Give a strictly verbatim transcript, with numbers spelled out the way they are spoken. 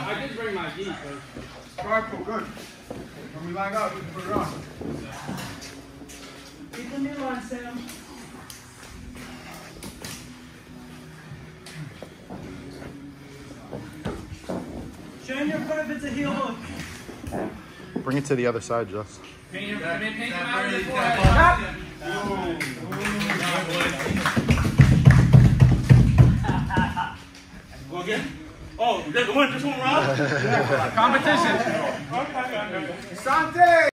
I did bring my gi, so. Sparkle, good. When we line up, we can put it on. Keep the new line, Sam. Show him your foot if it's a heel hook. Bring it to the other side, Jess. Paint him, paint him out of the forehead. Go again? Oh, you got to win this one, Rob? Competition. Sante!